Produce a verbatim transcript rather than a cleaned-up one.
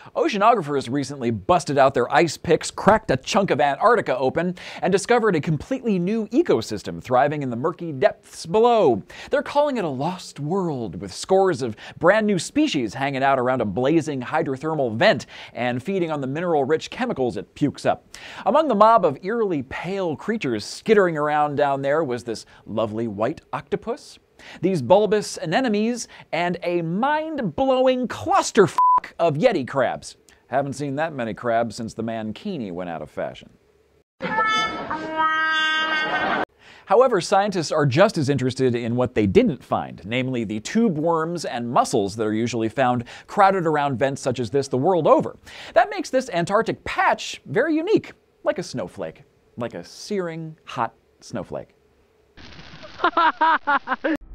Oceanographers recently busted out their ice picks, cracked a chunk of Antarctica open, and discovered a completely new ecosystem thriving in the murky depths below. They're calling it a lost world, with scores of brand new species hanging out around a blazing hydrothermal vent and feeding on the mineral-rich chemicals it pukes up. Among the mob of eerily pale creatures skittering around down there was this lovely white octopus, these bulbous anemones, and a mind-blowing clusterfuck of yeti crabs. Haven't seen that many crabs since the mankini went out of fashion. However, scientists are just as interested in what they didn't find, namely the tube worms and mussels that are usually found crowded around vents such as this the world over. That makes this Antarctic patch very unique, like a snowflake, like a searing, hot snowflake.